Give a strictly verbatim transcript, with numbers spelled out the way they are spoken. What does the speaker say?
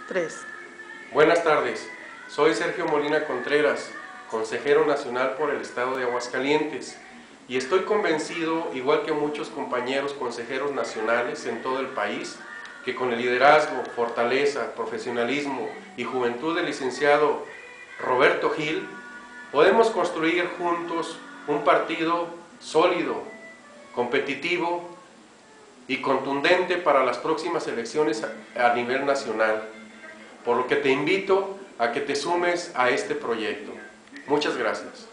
Tres. Buenas tardes, soy Sergio Molina Contreras, consejero nacional por el estado de Aguascalientes, y estoy convencido, igual que muchos compañeros consejeros nacionales en todo el país, que con el liderazgo, fortaleza, profesionalismo y juventud del licenciado Roberto Gil, podemos construir juntos un partido sólido, competitivo y contundente para las próximas elecciones a nivel nacional, por lo que te invito a que te sumes a este proyecto. Muchas gracias.